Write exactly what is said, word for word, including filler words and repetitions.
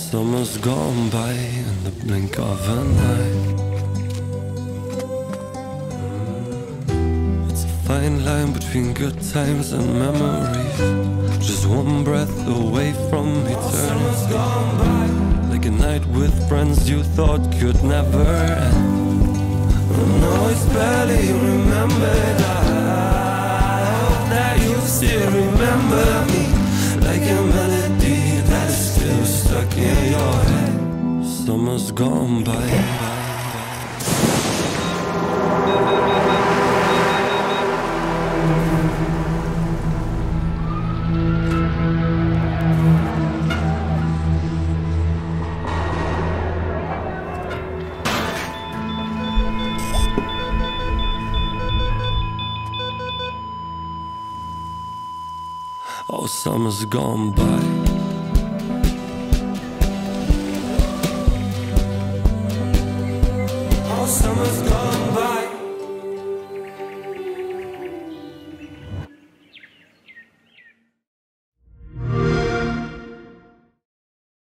Summer's gone by in the blink of an eye. It's a fine line between good times and memories, just one breath away from eternity. Like a night with friends you thought could never end. No, it's barely remembered. I hope that you still remember me, like a melody that is still stuck in your head. Summer's gone by. Oh, summer's gone by. Oh, summer's gone by.